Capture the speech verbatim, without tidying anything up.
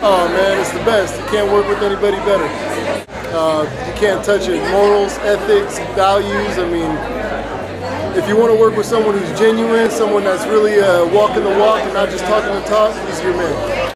Oh man, it's the best. You can't work with anybody better. Uh, you can't touch it. Morals, ethics, values. I mean, if you want to work with someone who's genuine, someone that's really uh, walking the walk and not just talking the talk, he's your man.